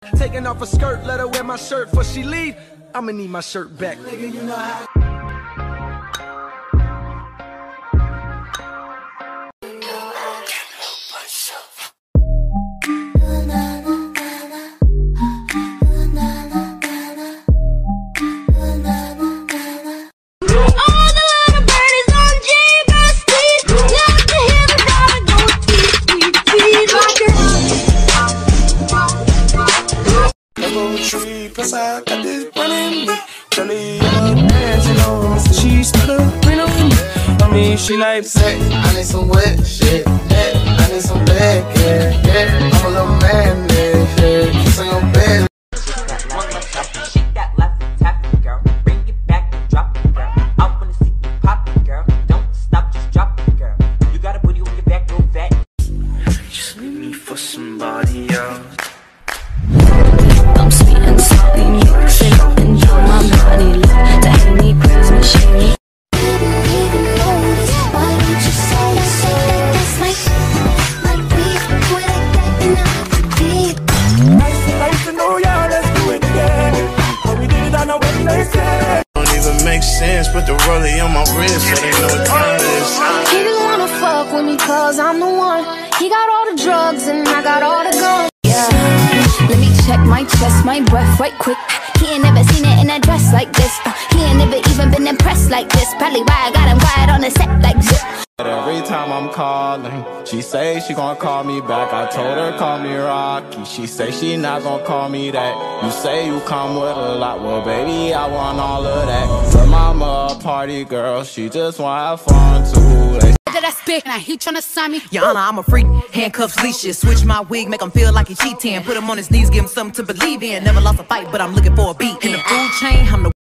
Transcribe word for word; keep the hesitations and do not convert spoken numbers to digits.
Taking off her skirt, let her wear my shirt before she leave. I'ma need my shirt back. Nigga, you know how. Plus I got this running me. Jelly yellow pants, you know, she's still green on me. I mean, she like sex. I need some wet shit. Yeah. I need some leg, yeah, yeah. I'm a little man, yeah, yeah. Kiss on your bed. Shake that left and tap it, girl. Bring it back and drop it, girl. I wanna see you pop it, girl. Don't stop, just drop it, girl. You got a booty with your back real fat. Just leave me for somebody else. I'm sweet and salty, mixing up and down my body. Love to hate me, praise me, shame me. Why don't you say so? That's my like we do it like that and I repeat. Nice and nice to know y'all, let's do it again. But we did it on our Wednesday. Don't even make sense, put the rollie on my wrist so they know what time it is. He just wanna fuck with me cause I'm the one. He got all the drugs and I got all the guns. Yeah. Let me check my chest, my breath right quick. He ain't never seen it in a dress like this. uh, He ain't never even been impressed like this. Probably why I got him quiet on the set like zip. Every time I'm calling, she say she gon' call me back. I told her call me Rocky. She say she not gon' call me that. You say you come with a lot, well baby I want all of that. Her mama a party girl, she just wanna have fun too. They that spit, now he tryna sign me. Your Honor, I'm a freak. Handcuffs, leashes. Switch my wig, make him feel like he cheating. Put him on his knees, give him something to believe in. Never lost a fight, but I'm looking for a beat. In the food chain, I'm the